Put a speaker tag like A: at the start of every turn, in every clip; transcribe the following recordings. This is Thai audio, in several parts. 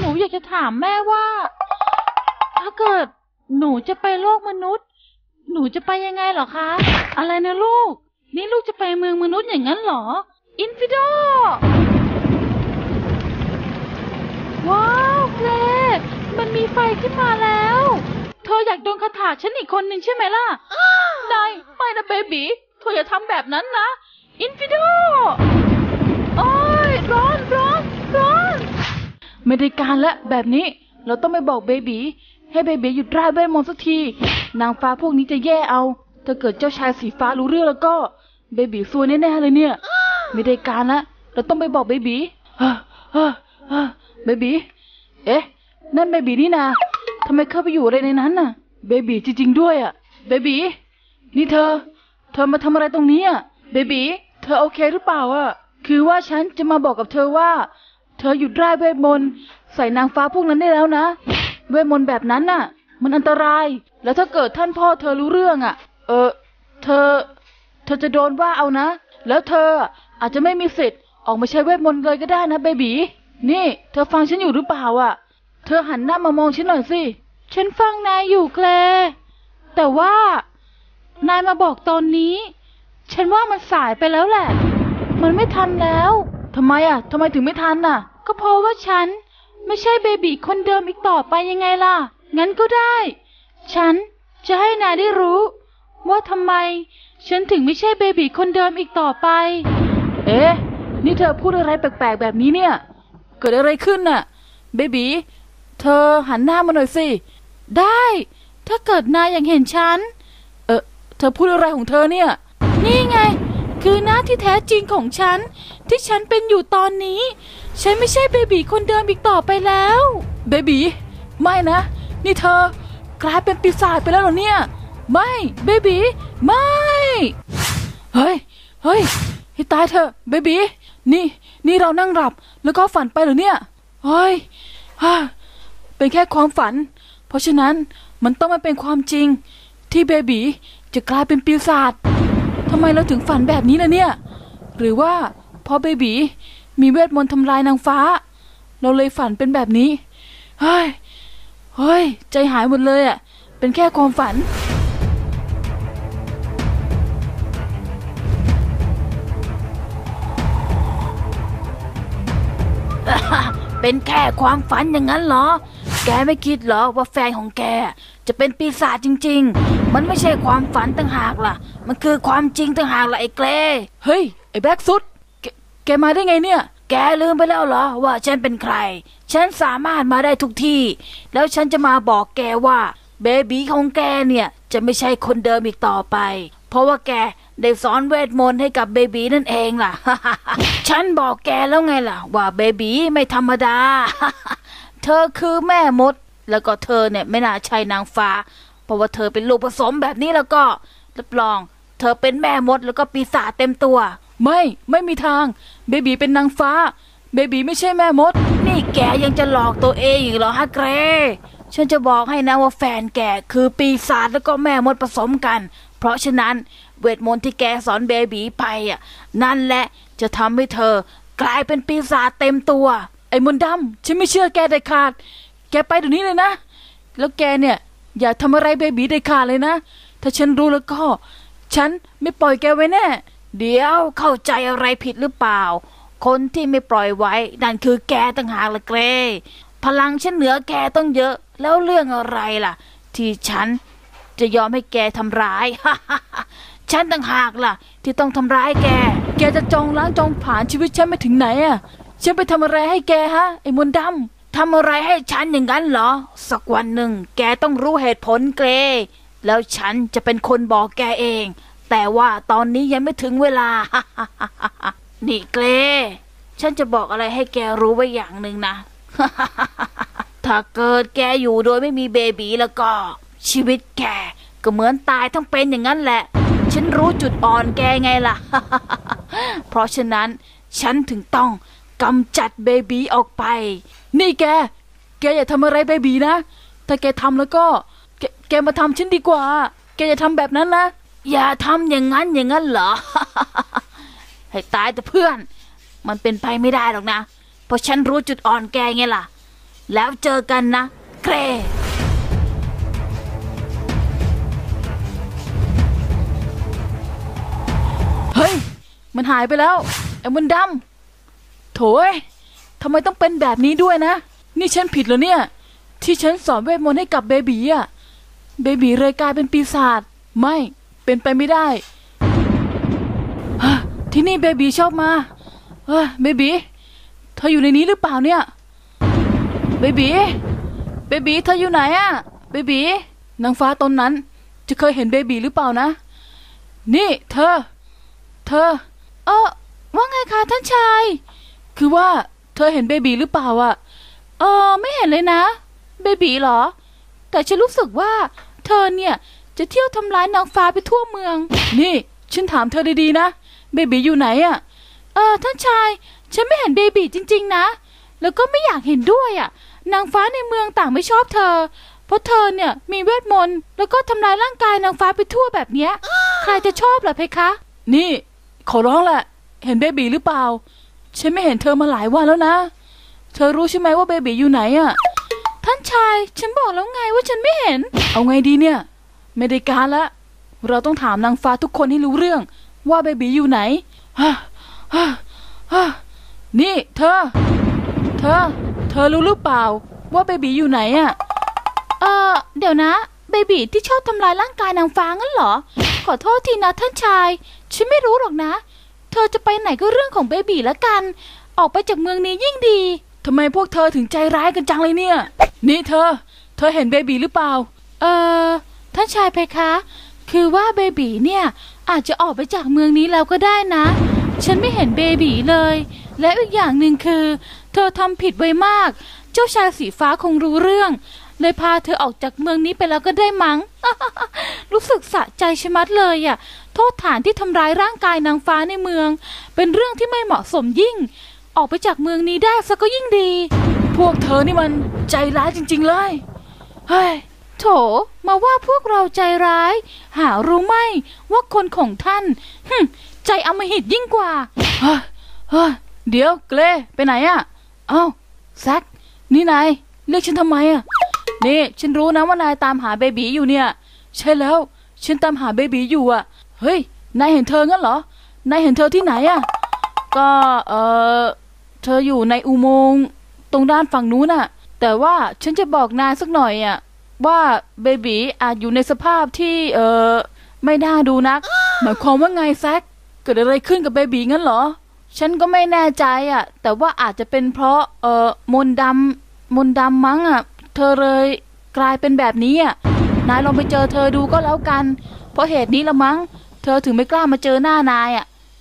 A: นูอยากจะถามแม่ว่าถ้าเกิดหนูจะไปโลกมนุษย์หนูจะไปยังไงเหรอคะอะไรนะลูกนี่ลูกจะไปเมืองมนุษย์อย่างนั้นเหรออินฟิโดว้าวเพลมันมีไฟขึ้นมาแล้วเธออยากโดนคาถาฉันอีกคนหนึ่งใช่ไหมล่ะนายไม่นะเบบีเธออย่าทำแบบนั้นนะอินฟิโดโอ้ยร้อนไม่ได้การละแบบนี้เราต้องไปบอกเบบีให้เบบีหยุดร่ายเวทมนต์สักทีนางฟ้าพวกนี้จะแย่เอาถ้าเกิดเจ้าชายสีฟ้ารู้เรื่องแล้วก็เบบีซวยแน่ๆเลยเนี่ยไม่ได้การละเราต้องไปบอกเบบีเบบีเอ๊ะนั่นเบบีนี่นะทำไมเข้าไปอยู่อะไรในนั้นน่ะเบบีจริงๆด้วยอ่ะเบบีนี่เธอมาทำอะไรตรงนี้อ่ะเบบีเธอโอเคหรือเปล่าอ่ะคือว่าฉันจะมาบอกกับเธอว่าเธอหยุดร่ายเวทมนต์ใส่นางฟ้าพวกนั้นได้แล้วนะเวทมนต์แบบนั้นน่ะมันอันตรายแล้วถ้าเกิดท่านพ่อเธอรู้เรื่องอ่ะเธอจะโดนว่าเอานะแล้วเธออาจจะไม่มีสิทธิ์ออกมาใช้เวทมนต์เลยก็ได้นะเบบีนี่เธอฟังฉันอยู่หรือเปล่าอ่ะเธอหันหน้ามามองฉันหน่อยสิฉันฟังนายอยู่แคลแต่ว่านายมาบอกตอนนี้ฉันว่ามันสายไปแล้วแหละมันไม่ทันแล้วทำไมถึงไม่ทันน่ะก็เพราะว่าฉันไม่ใช่เบบีคนเดิมอีกต่อไปยังไงล่ะงั้นก็ได้ฉันจะให้นายได้รู้ว่าทำไมฉันถึงไม่ใช่เบบีคนเดิมอีกต่อไปเอ๊ะนี่เธอพูดอะไรแปลกๆแบบนี้เนี่ยเกิดอะไรขึ้นน่ะเบบีเธอหันหน้ามาหน่อยสิได้ถ้าเกิดนายอยากเห็นฉันเธอพูดอะไรของเธอเนี่ยนี่ไงคือหน้าที่แท้จริงของฉันที่ฉันเป็นอยู่ตอนนี้ฉันไม่ใช่เบบีคนเดิมอีกต่อไปแล้วเบบีไม่นะนี่เธอกลายเป็นปีศาจไปแล้วเหรอเนี่ยไม่เบบีไม่เฮ้ยให้ตายเถอะเบบีนี่เรานั่งหลับแล้วก็ฝันไปเหรอเนี่ยเฮ้ยเป็นแค่ความฝันเพราะฉะนั้นมันต้องมาเป็นความจริงที่เบบีจะกลายเป็นปีศาจทำไมเราถึงฝันแบบนี้ล่ะเนี่ยหรือว่าพอเบบีมีเวทมนต์ทำลายนางฟ้าเราเลยฝันเป็นแบบนี้เฮ้ยใจหายหมดเลยอ่ะเป็นแค่ความฝันเป็นแค่ความฝันอย่างนั้นเหรอแกไม่คิดเหรอว่าแฟนของแกจะเป็นปีศาจจริงๆมันไม่ใช่ความฝันต่างหากล่ะมันคือความจริงต่างหากล่ะไอ้เกรเฮ้ยไอ้แบล็กซุดแกมาได้ไงเนี่ยแกลืมไปแล้วเหรอว่าฉันเป็นใครฉันสามารถมาได้ทุกที่แล้วฉันจะมาบอกแกว่าเบบีของแกเนี่ยจะไม่ใช่คนเดิมอีกต่อไปเพราะว่าแกได้สอนเวทมนต์ให้กับเบบีนั่นเองล่ะ ฉันบอกแกแล้วไงล่ะว่าเบบีไม่ธรรมดา เธอคือแม่มดแล้วก็เธอเนี่ยไม่น่าใช่นางฟ้าเพราะว่าเธอเป็นลูกผสมแบบนี้แล้วก็รับรองเธอเป็นแม่มดแล้วก็ปีศาจเต็มตัวไม่มีทางเบบีเป็นนางฟ้าเบบีไม่ใช่แม่มดนี่แกยังจะหลอกตัวเองอีกเหรอฮะเกรฉันจะบอกให้นะว่าแฟนแกคือปีศาจแล้วก็แม่มดผสมกันเพราะฉะนั้นเวทมนต์ที่แกสอนเบบีไปนั่นแหละจะทำให้เธอกลายเป็นปีศาจเต็มตัวไอ้มนต์ดำฉันไม่เชื่อแกเด็ดขาดแกไปเดี๋ยวนี้เลยนะแล้วแกเนี่ยอย่าทำอะไรเบบีเด็ดขาดเลยนะถ้าฉันรู้แล้วก็ฉันไม่ปล่อยแกไว้แน่เดี๋ยวเข้าใจอะไรผิดหรือเปล่าคนที่ไม่ปล่อยไว้นั่นคือแกต่างหากละเกรพลังฉันเหนือแกต้องเยอะแล้วเรื่องอะไรล่ะที่ฉันจะยอมให้แกทำร้าย ฉันต่างหากล่ะที่ต้องทำร้ายแกจะจองล้างจองผ่านชีวิตฉันไปถึงไหนฉันไปทำอะไรให้แกฮะไอ้มนต์ดำทำอะไรให้ฉันอย่างนั้นเหรอสักวันหนึ่งแกต้องรู้เหตุผลเกรแล้วฉันจะเป็นคนบอกแกเองแต่ว่าตอนนี้ยังไม่ถึงเวลา นี่เกรฉันจะบอกอะไรให้แกรู้ไว้อย่างหนึ่งนะ ถ้าเกิดแกอยู่โดยไม่มีเบบีแล้วก็ชีวิตแกก็เหมือนตายทั้งเป็นอย่างนั้นแหละฉันรู้จุดอ่อนแกไงล่ะ เพราะฉะนั้นฉันถึงต้องกำจัดเบบีออกไปนี่แกอย่าทำอะไรเบบีนะถ้าแกทำแล้วก็แกมาทำฉันดีกว่าแกอย่าทำแบบนั้นนะอย่าทำอย่างนั้นเหรอ ให้ตายแต่เพื่อนมันเป็นไปไม่ได้หรอกนะเพราะฉันรู้จุดอ่อนแกไงล่ะแล้วเจอกันนะเกรเฮ้ยมันหายไปแล้วไอ้มนต์ดำโถ่ทำไมต้องเป็นแบบนี้ด้วยนะนี่ฉันผิดเหรอเนี่ยที่ฉันสอนเวทมนต์ให้กับเบบีอ่ะเบบีเลยกลายเป็นปีศาจไม่เป็นไปไม่ได้ที่นี่เบบีชอบมาเบบีเธออยู่ในนี้หรือเปล่าเนี่ยเบบีเธออยู่ไหนอะเบบีนางฟ้าตนนั้นจะเคยเห็นเบบีหรือเปล่านะนี่เธอว่าไงคะท่านชายคือว่าเธอเห็นเบบีหรือเปล่าอะไม่เห็นเลยนะเบบีเหรอแต่ฉันรู้สึกว่าเธอเนี่ยจะเที่ยวทำร้ายนางฟ้าไปทั่วเมืองนี่ฉันถามเธอดีๆนะเบบีอยู่ไหนอะท่านชายฉันไม่เห็นเบบีจริงๆนะแล้วก็ไม่อยากเห็นด้วยอะนางฟ้าในเมืองต่างไม่ชอบเธอเพราะเธอเนี่ยมีเวทมนต์แล้วก็ทำลายร่างกายนางฟ้าไปทั่วแบบเนี้ยใครจะชอบล่ะเพคะนี่ขอร้องแหละเห็นเบบีหรือเปล่าฉันไม่เห็นเธอมาหลายวันแล้วนะเธอรู้ใช่ไหมว่าเบบีอยู่ไหนอะท่านชายฉันบอกแล้วไงว่าฉันไม่เห็นเอาไงดีเนี่ยไม่ได้การละเราต้องถามนางฟ้าทุกคนให้รู้เรื่องว่าเบบีอยู่ไหนนี่เธอรู้หรือเปล่าว่าเบบีอยู่ไหนอะเดี๋ยวนะเบบีที่ชอบทำลายร่างกายนางฟ้างั้นเหรอขอโทษทีนะท่านชายฉันไม่รู้หรอกนะเธอจะไปไหนก็เรื่องของเบบีละกันออกไปจากเมืองนี้ยิ่งดีทำไมพวกเธอถึงใจร้ายกันจังเลยเนี่ยนี่เธอเห็นเบบีหรือเปล่าท่านชายเพคะคือว่าเบบีเนี่ยอาจจะออกไปจากเมืองนี้แล้วก็ได้นะฉันไม่เห็นเบบีเลยและอีกอย่างหนึ่งคือเธอทำผิดไว้มากเจ้าชายสีฟ้าคงรู้เรื่องเลยพาเธอออกจากเมืองนี้ไปแล้วก็ได้มั้ง รู้สึกสะใจชะมัดเลยอ่ะโทษฐานที่ทำร้ายร่างกายนางฟ้าในเมืองเป็นเรื่องที่ไม่เหมาะสมยิ่งออกไปจากเมืองนี้ได้ซะก็ยิ่งดีพวกเธอนี่มันใจร้ายจริงๆเลยเฮ้ยโถมาว่าพวกเราใจร้ายหารู้ไหมว่าคนของท่านใจอำมหิตยิ่งกว่าเดี๋ยวเกรไปไหนอ่ะเอ้าแซคนี่นายเรียกฉันทำไมอ่ะนี่ฉันรู้นะว่านายตามหาเบบีอยู่เนี่ยใช่แล้วฉันตามหาเบบีอยู่อ่ะเฮ้ยนายเห็นเธองั้นเหรอนายเห็นเธอที่ไหนอ่ะก็เธออยู่ในอุโมงค์ตรงด้านฝั่งนู้นน่ะแต่ว่าฉันจะบอกนายสักหน่อยอ่ะว่าเบบีอาจอยู่ในสภาพที่ไม่น่าดูนักหมายความว่าไงแซคเกิดอะไรขึ้นกับเบบีงั้นเหรอฉันก็ไม่แน่ใจอ่ะแต่ว่าอาจจะเป็นเพราะมนต์ดำมั้งอ่ะเธอเลยกลายเป็นแบบนี้อ่ะนายลองไปเจอเธอดูก็แล้วกันเพราะเหตุนี้ละมั้งเธอถึงไม่กล้ามาเจอหน้านายอ่ะ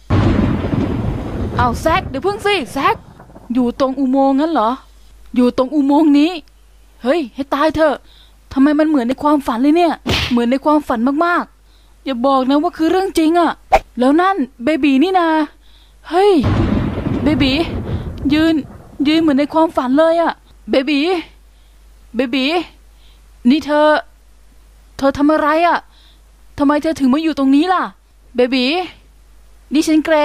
A: เอาแซคเดี๋ยวพึ่งสิแซคอยู่ตรงอุโมงค์งั้นเหรออยู่ตรงอุโมงค์นี้เฮ้ยให้ตายเถอะทำไมมันเหมือนในความฝันเลยเนี่ยเหมือนในความฝันมากๆอย่าบอกนะว่าคือเรื่องจริงอ่ะแล้วนั่นเบบีนี่นาเฮ้ยเบบียืนเหมือนในความฝันเลยอะเบบีนี่เธอทำอะไรอะทำไมเธอถึงมาอยู่ตรงนี้ล่ะเบบีนี่ฉันเกร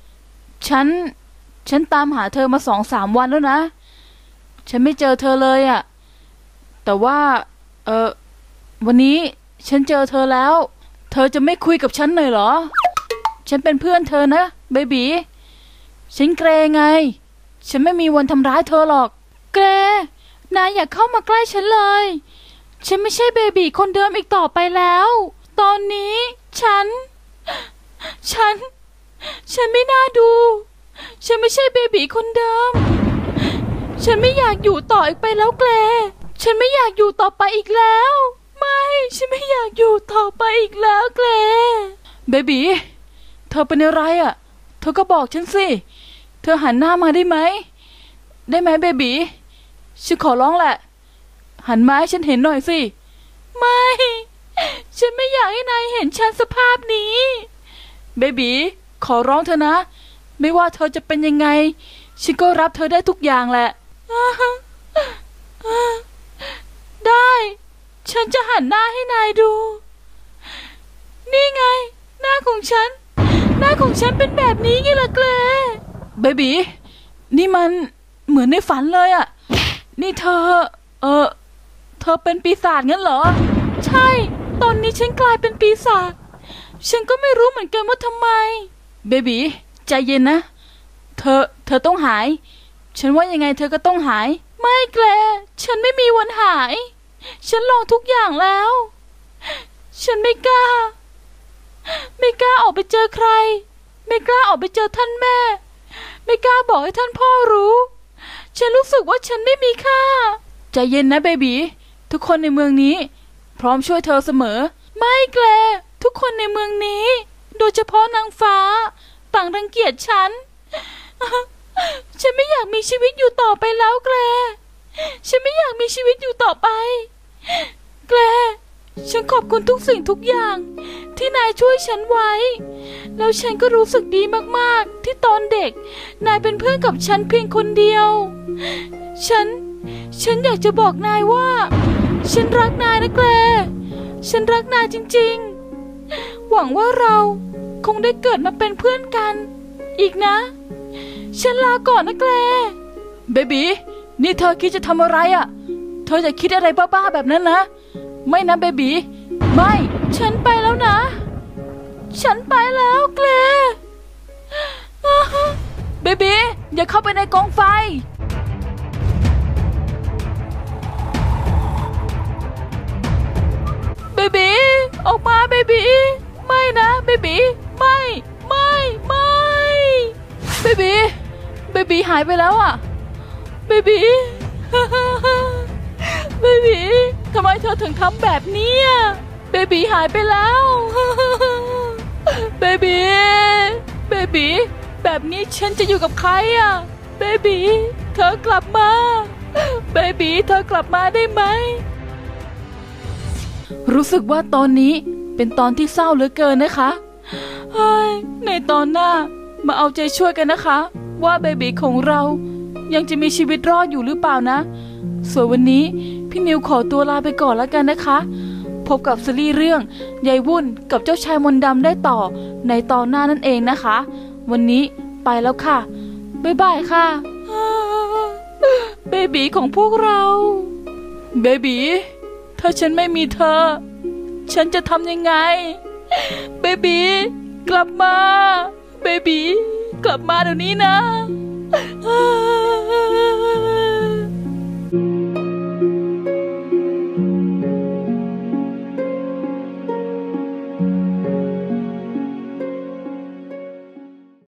A: ฉันตามหาเธอมา2-3 วันแล้วนะฉันไม่เจอเธอเลยอะแต่ว่าวันนี้ฉันเจอเธอแล้วเธอจะไม่คุยกับฉันหน่อยเหรอฉันเป็นเพื่อนเธอนะเบบีฉันเกรไงฉันไม่มีวันทำร้ายเธอหรอกเกรนายอย่าเข้ามาใกล้ฉันเลยฉันไม่ใช่เบบีคนเดิมอีกต่อไปแล้วตอนนี้ฉันไม่น่าดูฉันไม่ใช่เบบีคนเดิมฉันไม่อยากอยู่ต่ออีกไปแล้วเกรฉันไม่อยากอยู่ต่อไปอีกแล้วไม่ฉันไม่อยากอยู่ต่อไปอีกแล้วเกรเบบีเธอเป็นอะไรอ่ะเธอก็บอกฉันสิเธอหันหน้ามาได้ไหมเบบีฉันขอร้องแหละหันมาให้ฉันเห็นหน่อยสิไม่ฉันไม่อยากให้นายเห็นฉันสภาพนี้เบบีขอร้องเธอนะไม่ว่าเธอจะเป็นยังไงฉันก็รับเธอได้ทุกอย่างแหละได้ฉันจะหันหน้าให้นายดูนี่ไงหน้าของฉันเป็นแบบนี้ไงล่ะเกรเบบีนี่มันเหมือนในฝันเลยอ่ะนี่เธอเธอเป็นปีศาจงั้นเหรอใช่ตอนนี้ฉันกลายเป็นปีศาจฉันก็ไม่รู้เหมือนกันว่าทำไมเบบีใจเย็นนะเธอต้องหายฉันว่ายังไงเธอก็ต้องหายไม่แกลฉันไม่มีวันหายฉันลองทุกอย่างแล้วฉันไม่กล้าออกไปเจอใครไม่กล้าออกไปเจอท่านแม่ไม่กล้าบอกให้ท่านพ่อรู้ฉันรู้สึกว่าฉันไม่มีค่าใจเย็นนะเบบีทุกคนในเมืองนี้พร้อมช่วยเธอเสมอไม่แกลทุกคนในเมืองนี้โดยเฉพาะนางฟ้าต่างรังเกียจฉันฉันไม่อยากมีชีวิตอยู่ต่อไปแล้วแกลฉันไม่อยากมีชีวิตอยู่ต่อไปแกลฉันขอบคุณทุกสิ่งทุกอย่างที่นายช่วยฉันไว้แล้วฉันก็รู้สึกดีมากๆที่ตอนเด็กนายเป็นเพื่อนกับฉันเพียงคนเดียวฉันอยากจะบอกนายว่าฉันรักนายนะแกลฉันรักนายจริงๆหวังว่าเราคงได้เกิดมาเป็นเพื่อนกันอีกนะฉันลาก่อนนะแกลเบบีนี่เธอคิดจะทำอะไรอ่ะเธอจะคิดอะไรบ้าๆแบบนั้นนะไม่นะเบบีไม่ฉันไปแล้วนะฉันไปแล้วแกลเบบีอย่าเข้าไปในกองไฟเบบีออกมาเบบีไม่นะเบบีไม่เบบีหายไปแล้วอ่ะเบบีเบบีทำไมเธอถึงทำแบบนี้เบบีหายไปแล้วเบบีแบบนี้ฉันจะอยู่กับใครอ่ะเบบีเธอกลับมาเบบีเธอกลับมาได้ไหมรู้สึกว่าตอนนี้เป็นตอนที่เศร้าเหลือเกินนะคะในตอนหน้ามาเอาใจช่วยกันนะคะว่าเบบีของเรายังจะมีชีวิตรอดอยู่หรือเปล่านะส่วนวันนี้พี่มิวขอตัวลาไปก่อนแล้วกันนะคะพบกับซีรีส์เรื่องยายวุ่นกับเจ้าชายมนต์ดำได้ต่อในตอนหน้านั่นเองนะคะวันนี้ไปแล้วค่ะบ๊ายบายค่ะเบบีของพวกเราเบบีถ้าฉันไม่มีเธอฉันจะทำยังไงเบบีกลับมาเบบีกลับมาเดี๋ยวนี้นะ